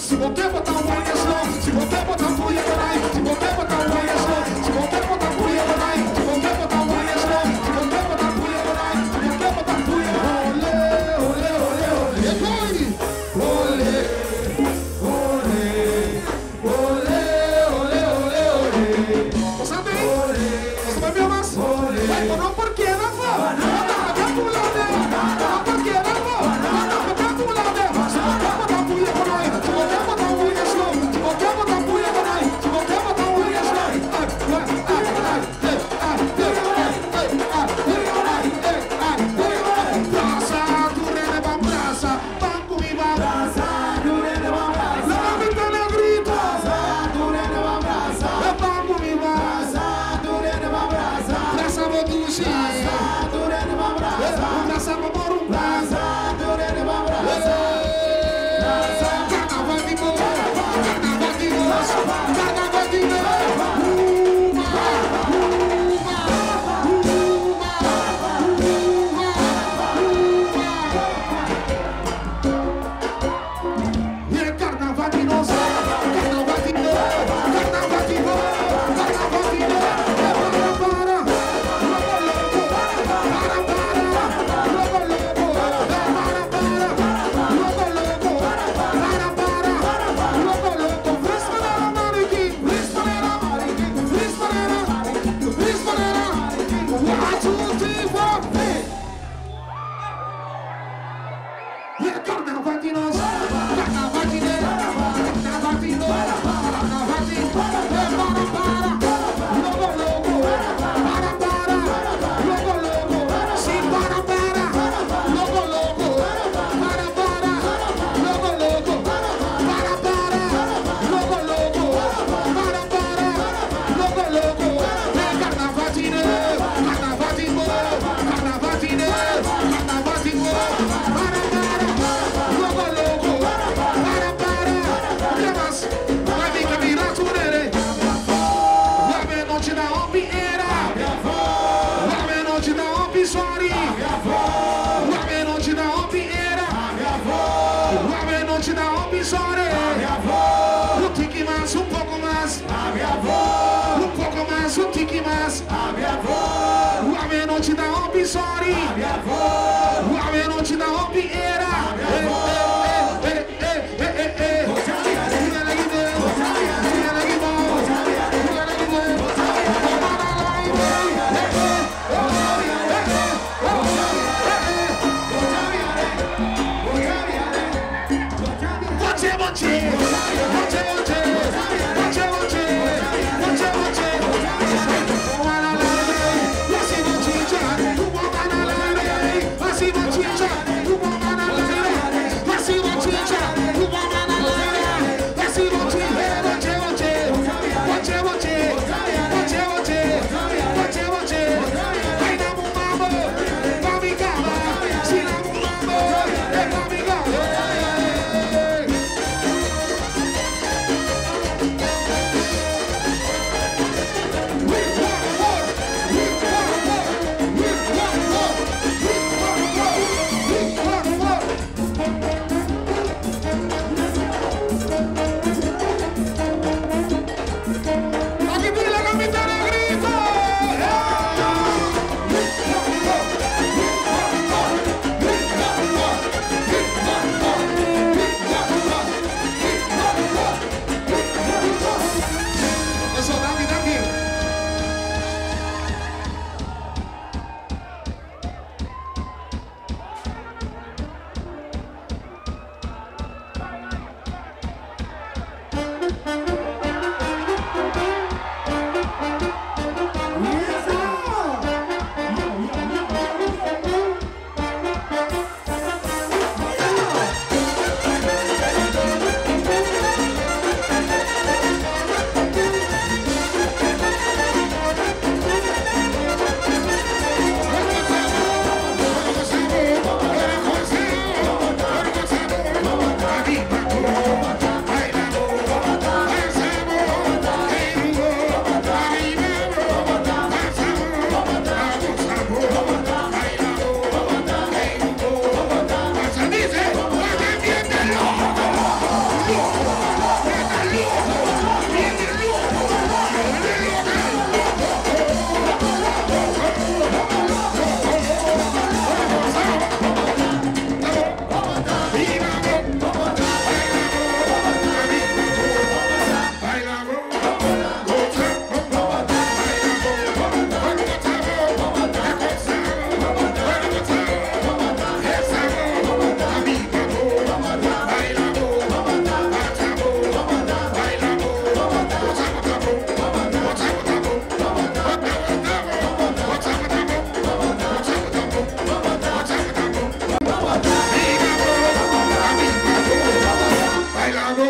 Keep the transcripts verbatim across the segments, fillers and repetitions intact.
Se você botar um banho slow, se você botar um banho slow, se você botar um banho slow, se você botar um banho slow, se você botar um banho slow, se você botar um banho slow, se você botar um banho olê, olê, olê, olê, olê, olê, olê, olê, olê, olê. Você bem? Você vai me amar? Vai por não porque não vou. Não tá pulando, não porque não vou. Não tá pulando. Se você botar um banho slow, se você botar um banho slow, se você botar um banho slow, se você botar um banho Carnaval de nós, carnaval de nós, carnaval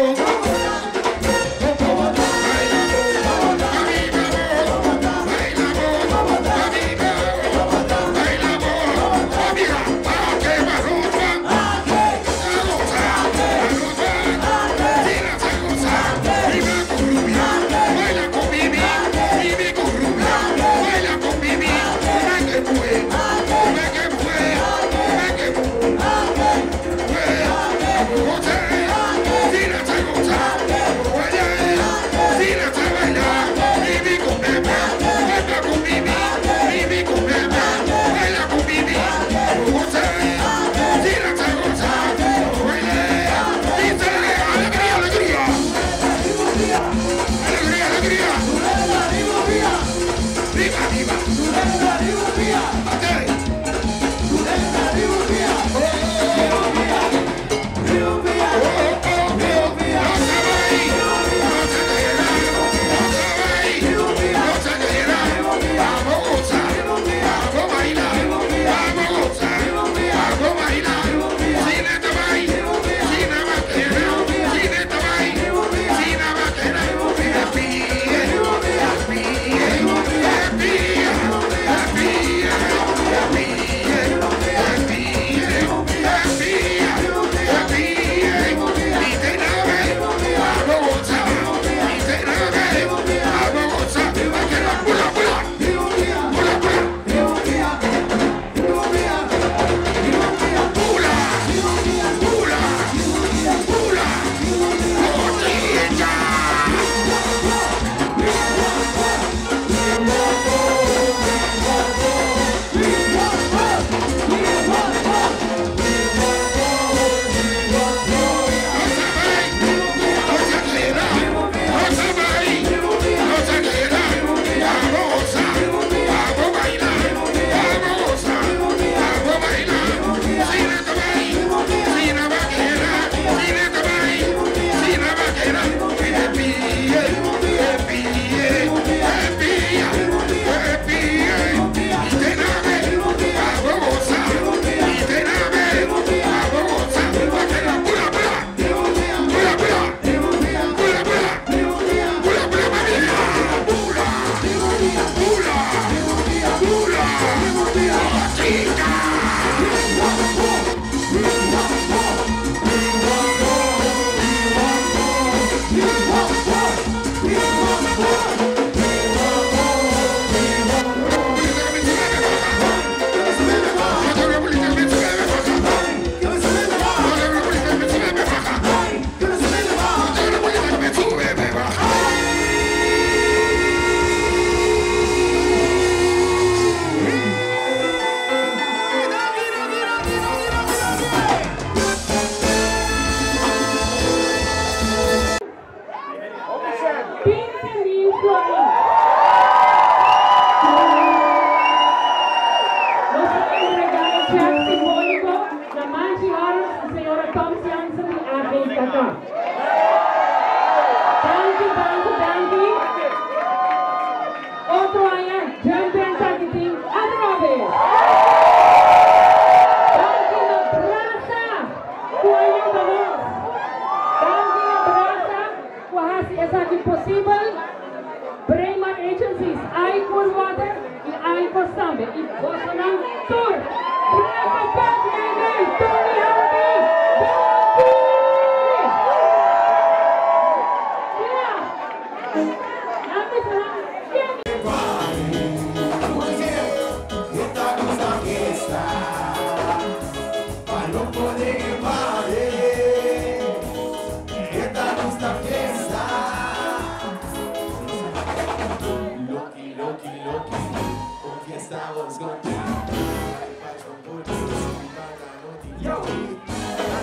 Yo!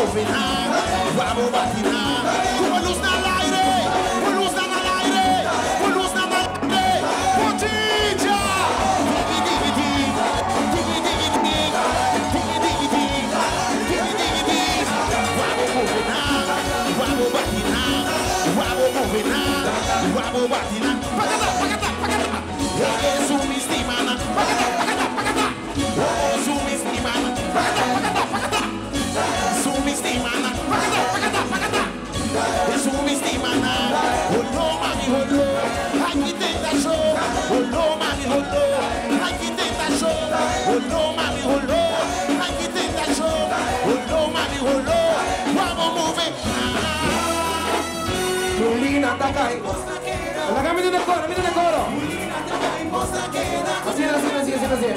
moving on, vamos patinar. Como luz al aire, con luz al aire, con luz al aire. Potilla. Digi digi digi, digi digi digi, digi digi digi, digi digi digi. Vamos moving on, vamos patinar, vamos moving on, vamos patinar. Pagata, pagata, pagata. Es un mistimana. Pagata, pagata, pagata. Es un mistimana. Pagata, pagata, pagata. Sumistimana, pagata, pagata, pagata. Sumistimana, holo mami holo, aquí tenta show, holo mami holo, aquí tenta show, holo mami holo, aquí tenta show, holo mami holo, vamos mover. Mulina Takai. Acá meten el coro, meten el coro. Así, así, así, así, así.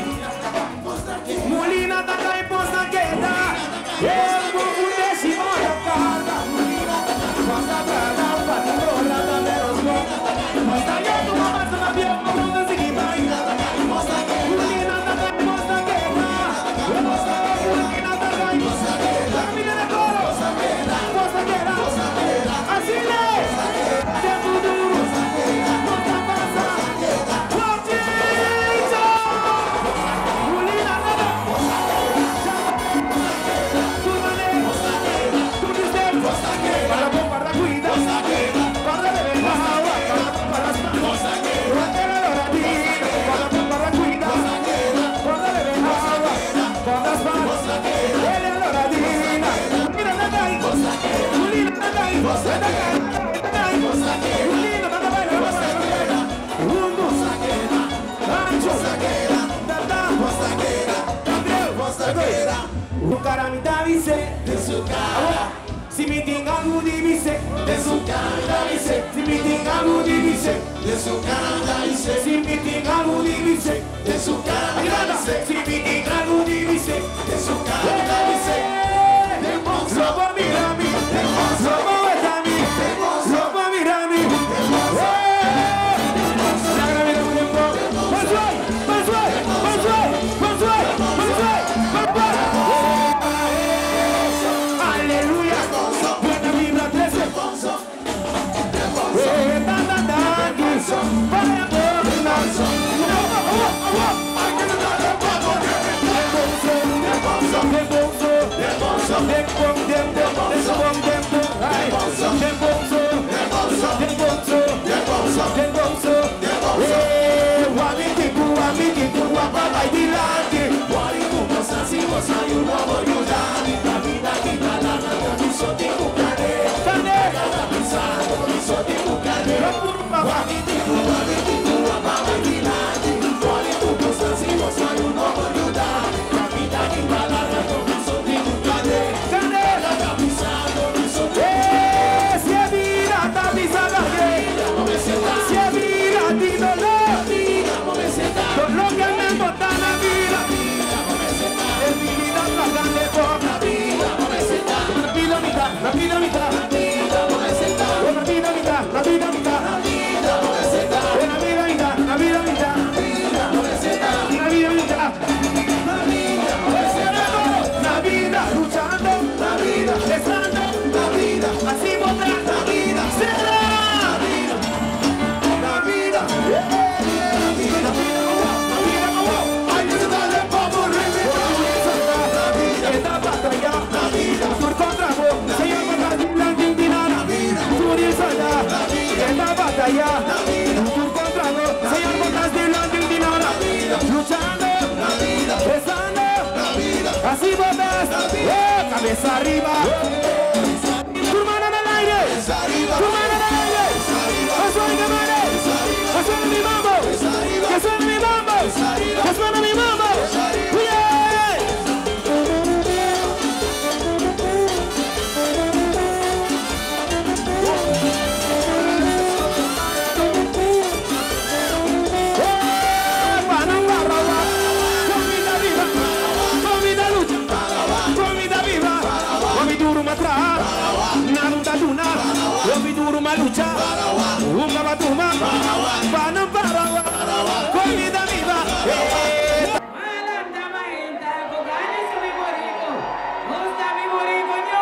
Mulina Takai posta queda. El bubu décimo la carga. Posta carga, patino, rata de los dos. Posta ya tu mamá se la vio, no no se quita. Mulina Takai posta queda. Mulina Takai posta queda. Meten el coro. Posta queda. Así le. Caramita dice de su cara, si mi tinga dice de su cara dice, si mi tinga dice de su cara dice, si mi tinga dice de su cara dice, si mi tinga dice de su cara dice, lobo mira a mí, lobo es a mí, lobo mira a mí, así botas, eh, cabeza arriba, tu mano en el aire, tu mano en el aire, que suene mi mambo, que suene mi mambo, que suene mi mambo, que suene mi mambo, lucha, una batuma, para para comida viva. Malanda maenda, bugani su mi borico, gusta mi borico.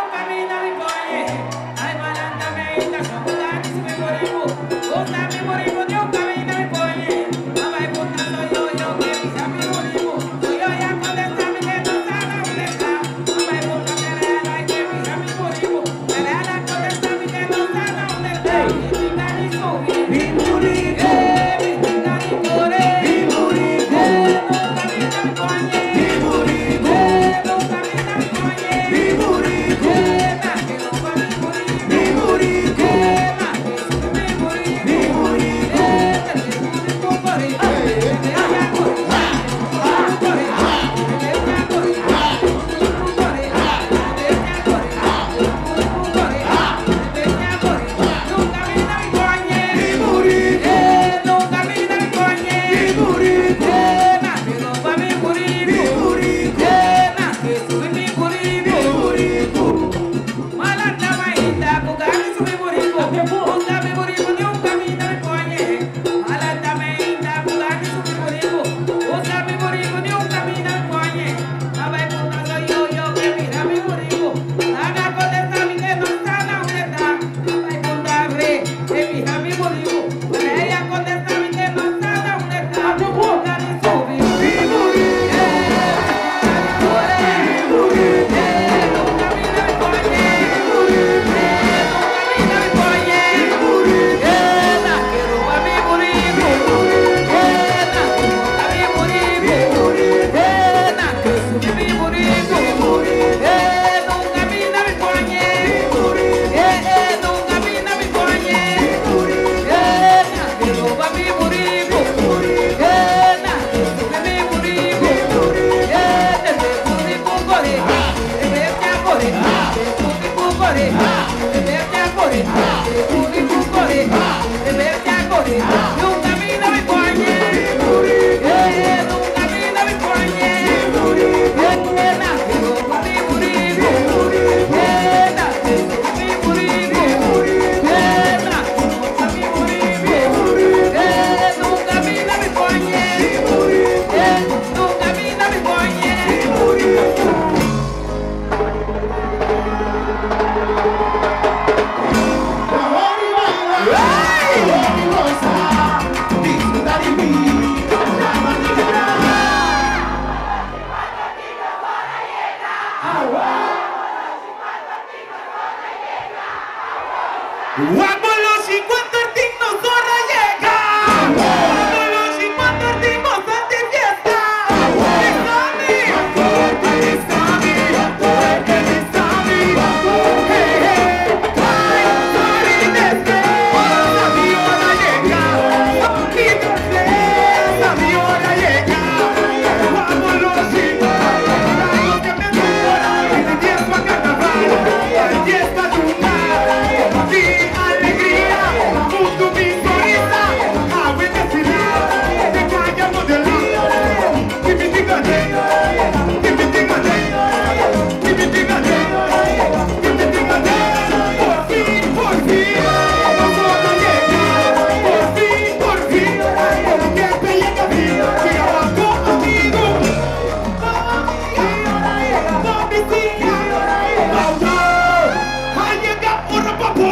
Guapolosi cuando el digno zorra llega. Guapolosi cuando el digno sale de fiesta. Disami, Disami, Disami, hey hey, ay, sorry desde, la mi hora llega. Aquí desde, la mi hora llega. Guapolosi, algo que me enamora, el diez pa' carnaval, el diez pa' chungar. Sí, alegría, junto mi sonrisa, agua en desfilar, te callamos de lado. Give me the good day, give me the good day, give me the good day, give me the good day. Por fin, por fin, vamos a llegar. Por fin, por fin, porque te llega a mí, que ahora conmigo. No me sigas, vamos. Ahí llega una papá.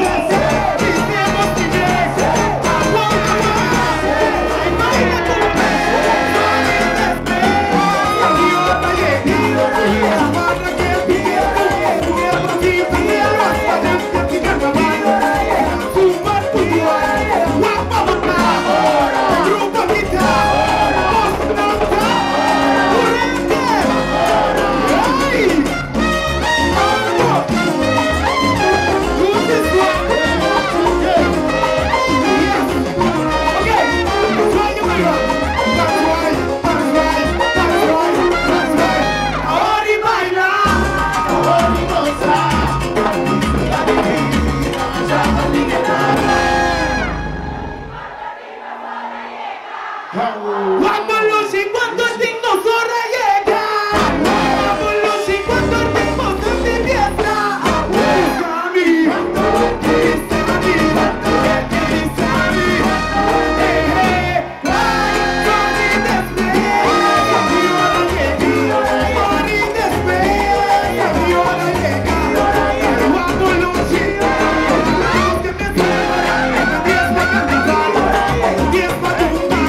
Guapolosi cuando el digno zorra llega. Guapolosi cuando el digno sale de fiesta. Disami, Disami, Disami, hey hey, ay, sorry desde, la mi hora llega. Sorry desde, la mi hora llega. Guapolosi, algo que me enamora, el diez pa' carnaval, el diez pa' chungar.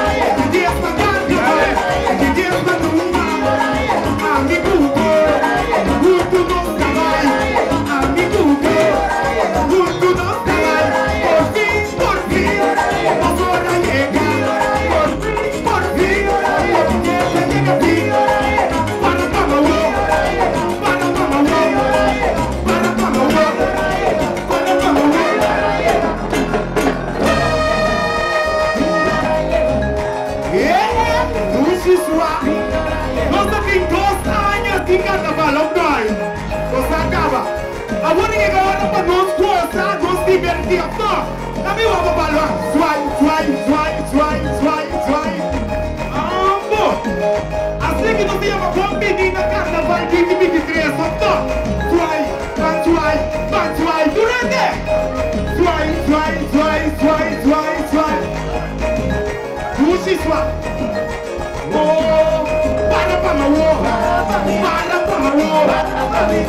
Agora que agora para nós gostar, nos divertir, não? A mim vamos falar, swai, swai, swai, swai, swai, swai. Amor, assim que nós viemos com menina carnaval dois mil e vinte e três, não? Swai, vai, swai, vai, swai, durante. Swai, swai, swai, swai, swai, swai. Puxa, swai. Oh, para para meu, para para meu, para para meu.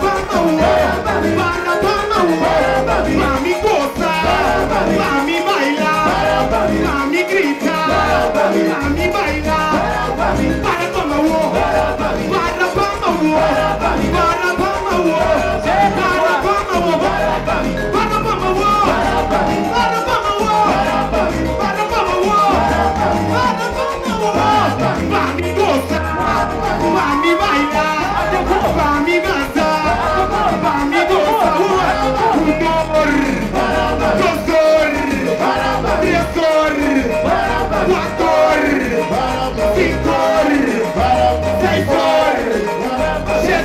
Para para mami goza, mami baila, mami grita, mami baila. Para para wo, para para wo, para para wo, para para wo, para para wo, para para wo, para para wo, mami goza, mami baila, mami danza. Mami goza, pudor, gozor, riesor, cuator, cincor, seisor,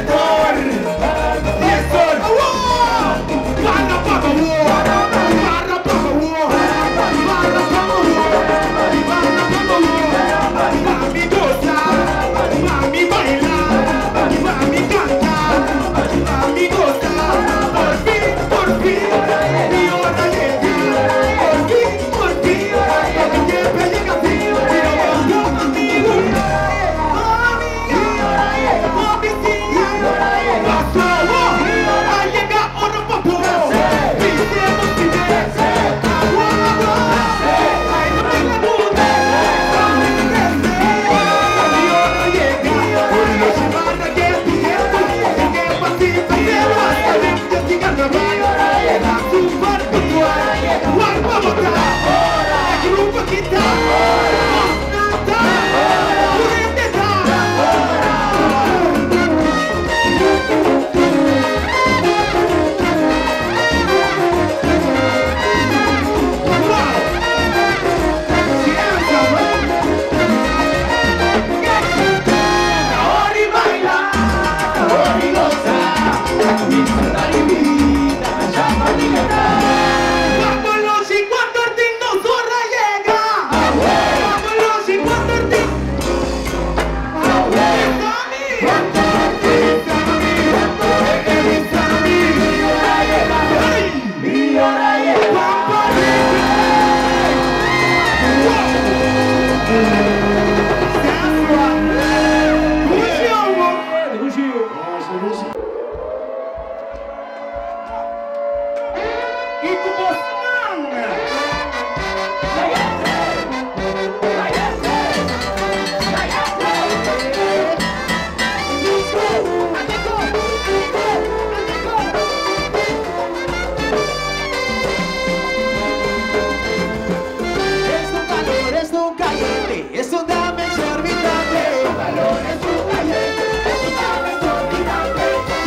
Es un dame exorbitante. Tu valor es un caliente, es un dame exorbitante.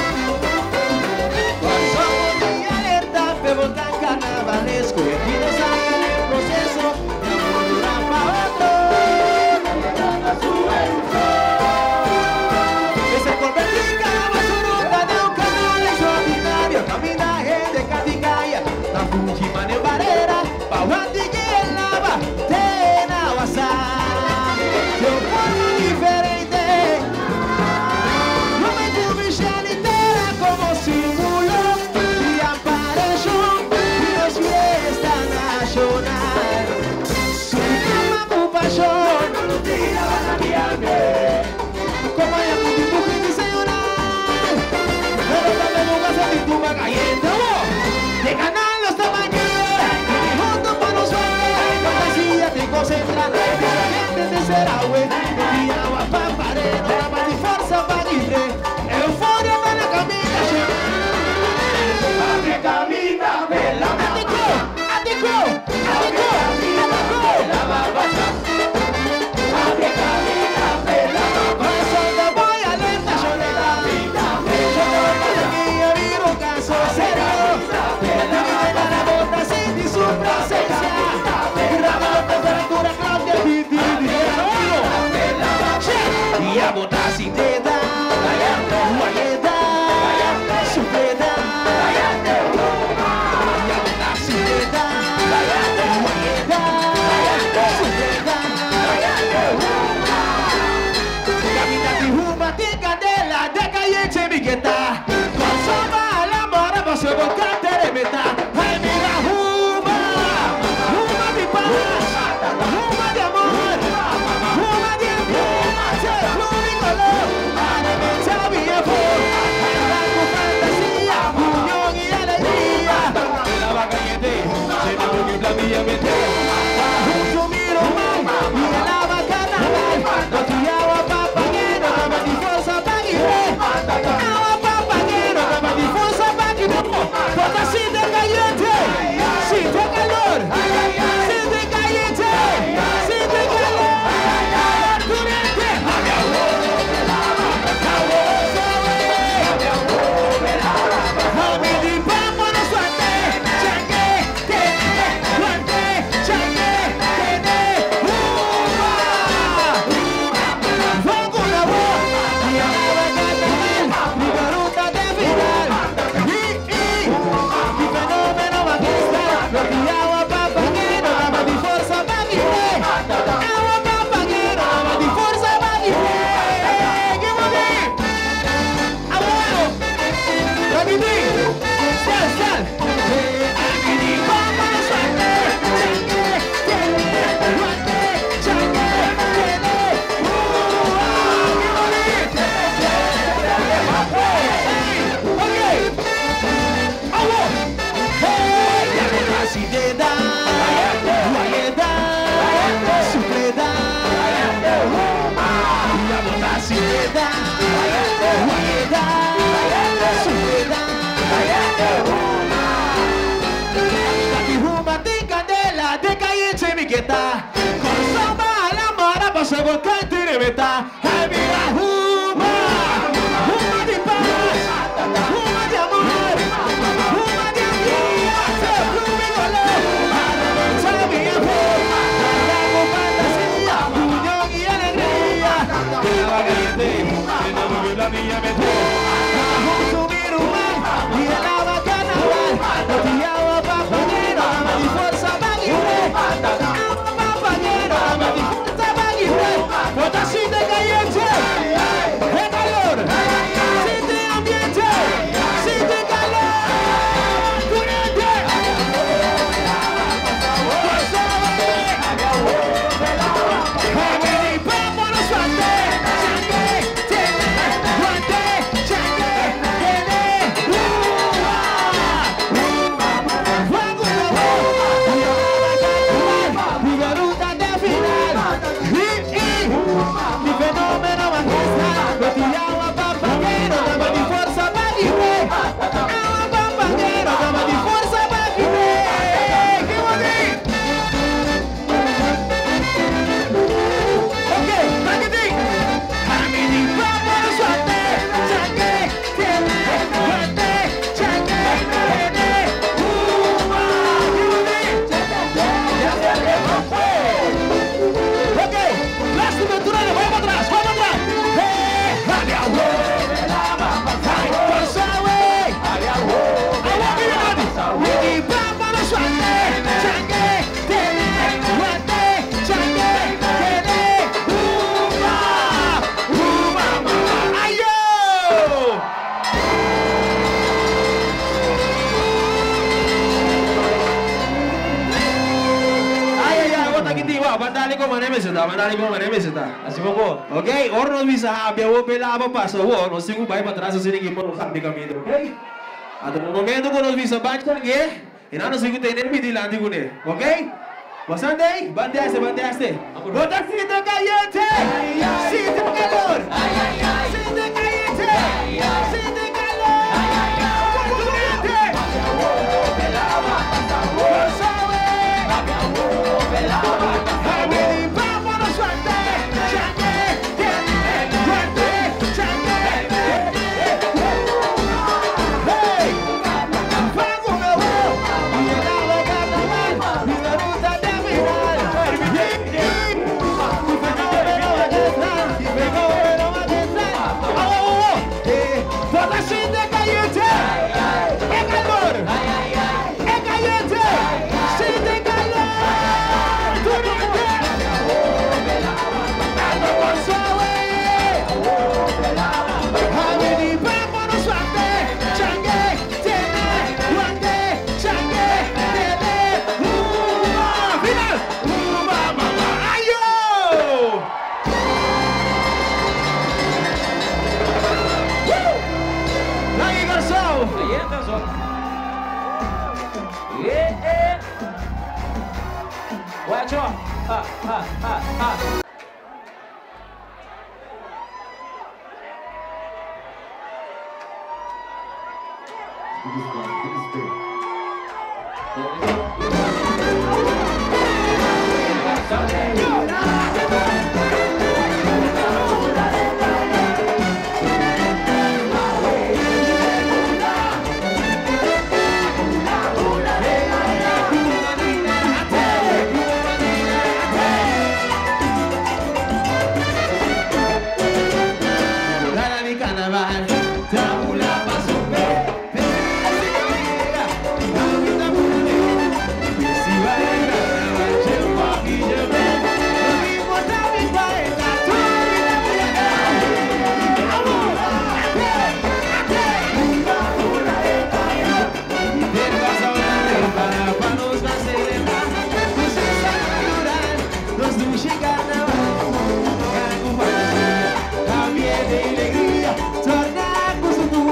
Somos muy alerta, bebo tan carnavalesco y aquí nos sacan el proceso de amor de un para otro. Llegando a su evolución. Es el convertir cada basurota de un canal extraordinario. Caminaje de Caticaya, la Fuji mane barrera, pa' Guantilla en lava, te nawasa. De forma diferente, no me cubrí entera como símbolo y apareció y nos fiesta nacional. Su cama mu pasión, tira van a guiarme, como hay un dibujo indiseñal. Pero también un gaso de tu caliente, de ganar los tamaños, y juntos para los sueños, fantasía te concentra. Será güey, y agua pa' pared, la más de fuerza pa' libre, euforia va la camina, abre camina, vela, atico, atico, atico, atico, la babasa, abre camina, vela, babasa, solda voy alerta, soledad, yo no voy aquí a vivir un caso serio, la vida la bota sin su presencia, la bota temperatura Claudia Vivi. Y a botar sin te da, guayeta, su te da, y a botar sin te da, guayeta, su te da. Camina ti huma ti candela, de calle chemiqueta, con sopa a la mora, vas a buscar teremeta. Ay mira huma, huma mi paz, huma de amor, huma de amor. Con sopa a la mora, vas a buscar teremeta. Ay mira huma, huma de paz, huma de amor, huma de amor, flume color, sabía por, con fantasía, unión y alegría. Que la caliente, que no me la niña me subir un mar y el agua carnaval, no te agua pa' poner, ama mi fuerza pa' libre. Bota sin de caliente, de calor, sin de ambiente, sin de calor, corriente. Vámonos, suerte, changue, changue, guante, changue. Mandali ko mana meseta, mandali ko mana meseta. Assim como, ok? Ora nós visa abia o pela aba passa o, nós sigo vai para trás assim ninguém pode saber caminho, ok? Até no momento que nós visa bate que, e nós sigo tem nem medir lá digo né, ok? Bastante aí, bandeaste, bandeaste. Bota fita caliente, fita calor, fita caliente, fita calor, Ha, ha, ha, ha. Tornar com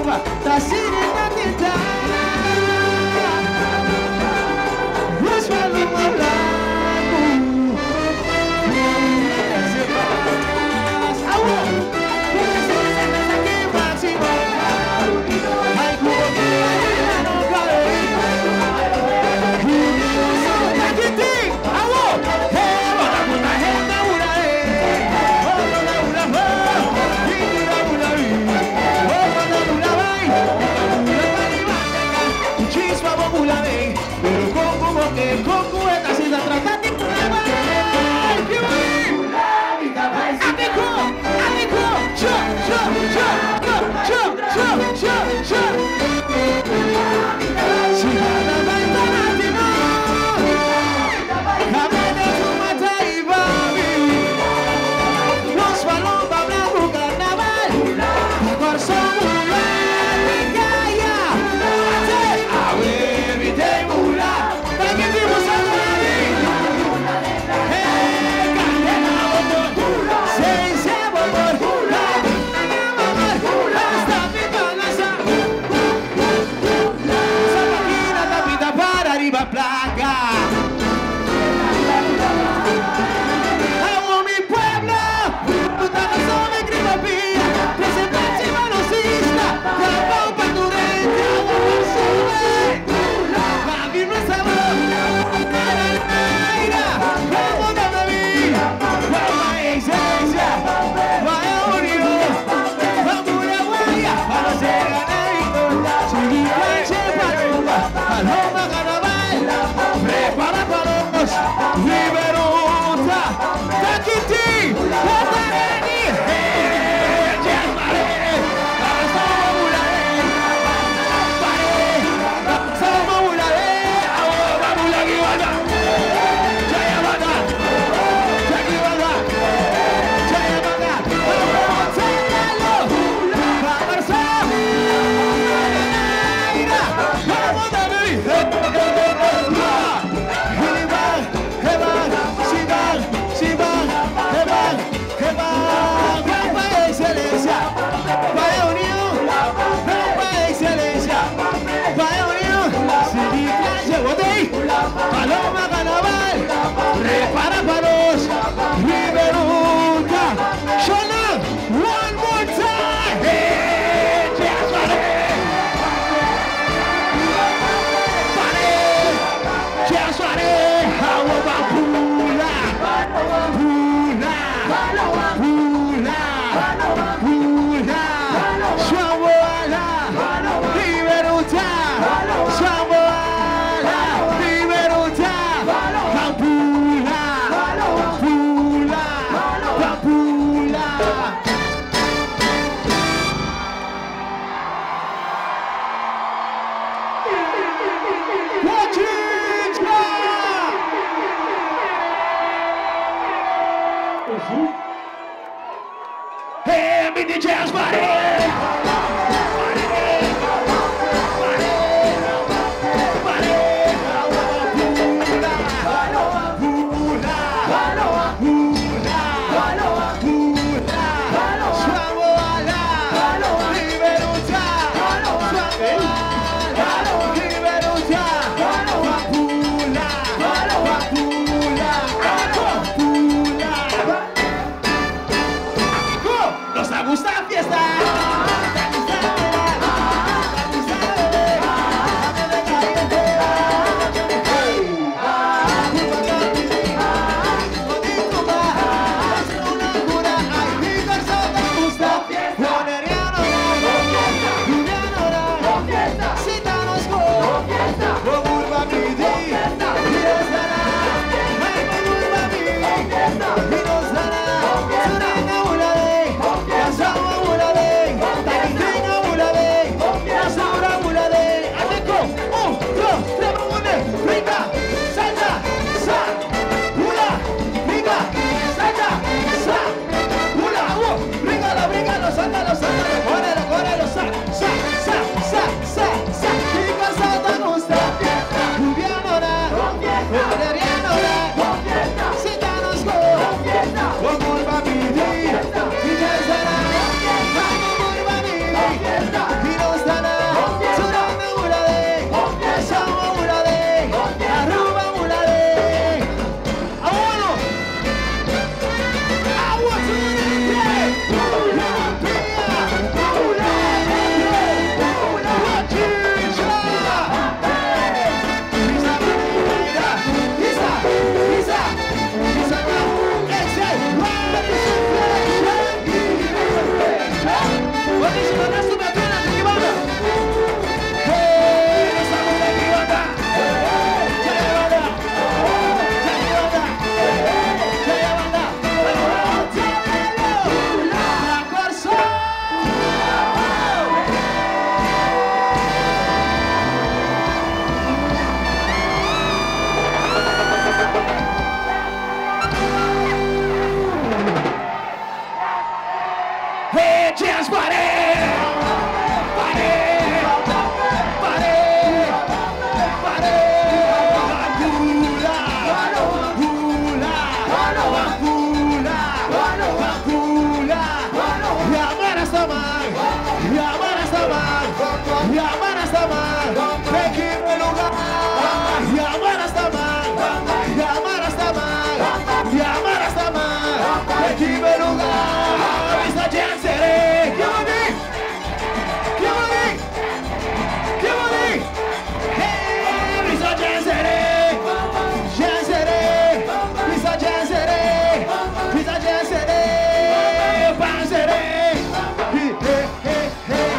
llama hasta más, equipo lugar, llama hasta más, llama hasta más, llama hasta más, equipo lugar, visa Jansere, ¿qué money? ¿Qué money? ¿Qué money? Hey, visa Jansere, Jansere, visa Jansere, visa Jansere, Pansere, hey, hey, hey, hey.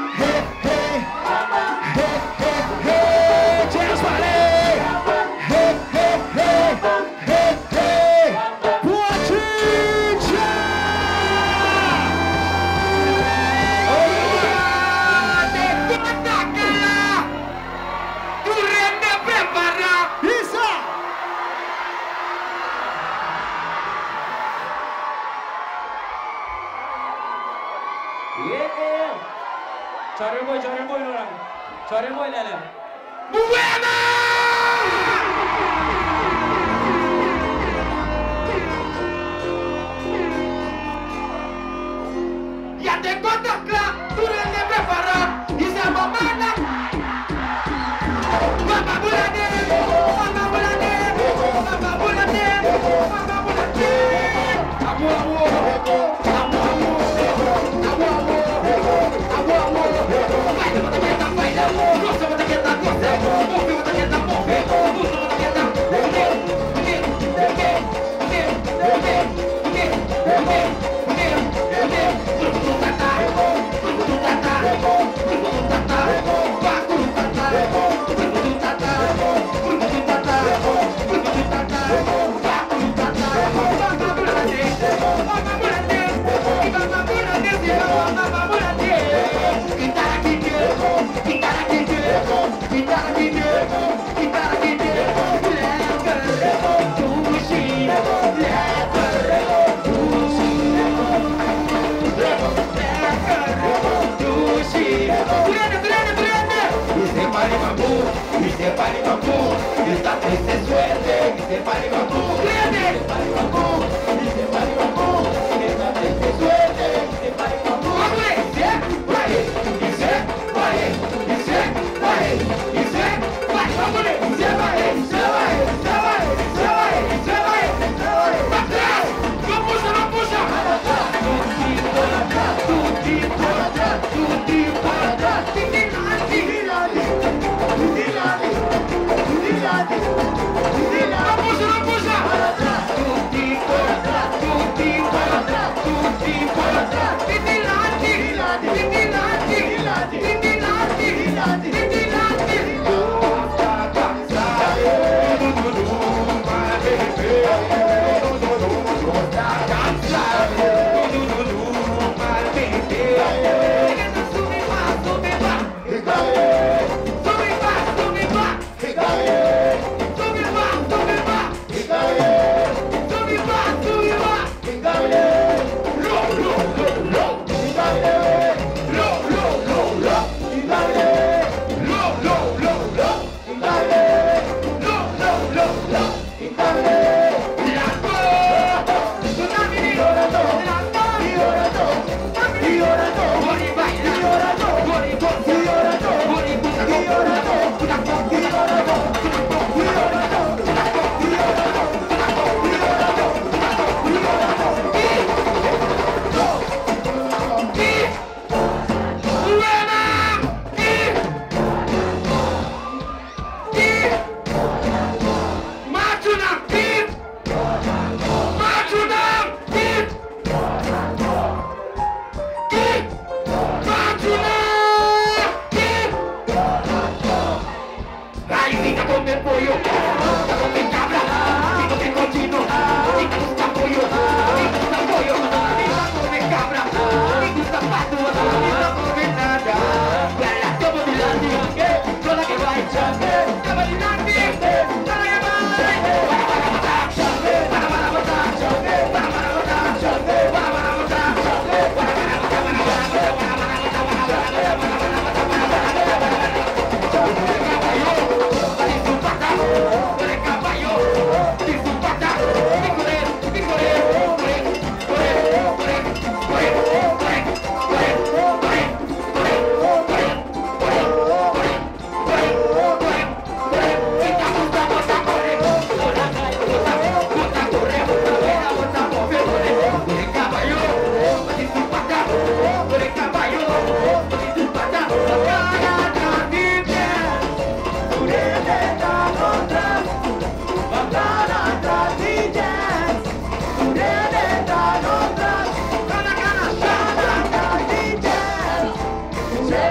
Chorel boy, chorel boy orang. Chorel boy lele. Buena! Ya te contacla, tú eres de preparar y se mamana. Mamá bulane, mamá bulane, mamá bulane, mamá bulane. Amo, amo, amo, amo, amo, amo, amo, amo. Vai, vai, vai, vai, vai. Gosta, vai, vai, vai, gosta. Morre, vai, vai, vai, morre. Gosta, vai, vai, vai. Ok, ok, ok, ok, ok, ok, ok, ok, Tutti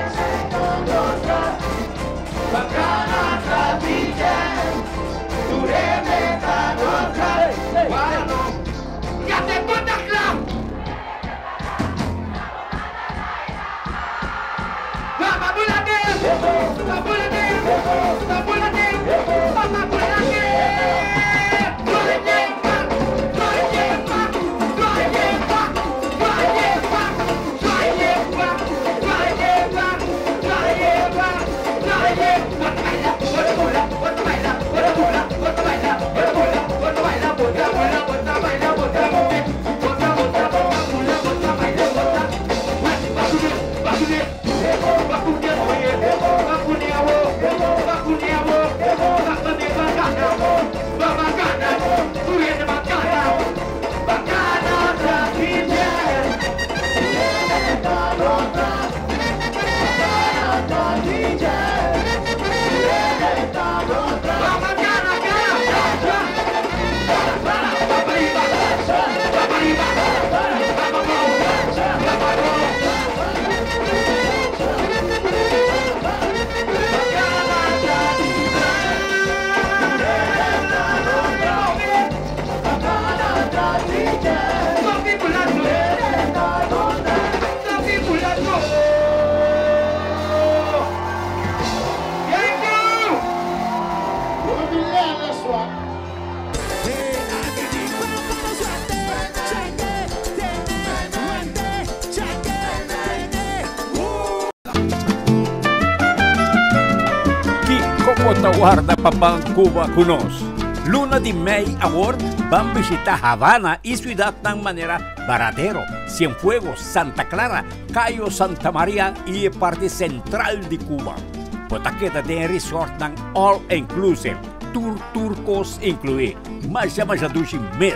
Guarda papang Cuba kunos. Luna de May Award van visita Havana y Ciudad ng Manera, Baradero, Cienfuegos, Santa Clara, Cayo Santa Maria y parte central de Cuba. Potaqueta de resort ng all-inclusive, tour turcos incluye, más llamas a dushi mes.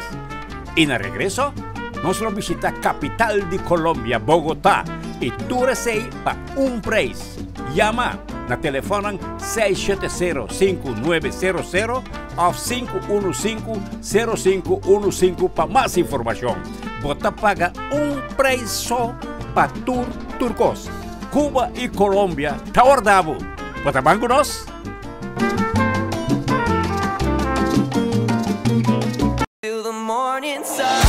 Y en regreso, nos lo visita capital de Colombia, Bogotá, y túrese pa un precio. Llama na telefonan seis siete cero, cinco nueve cero cero o cinco uno cinco, cero cinco uno cinco para más información. Bota paga un precio para tour turcos, Cuba y Colombia. Taordabo. Bota bangunos. Till the morning sun.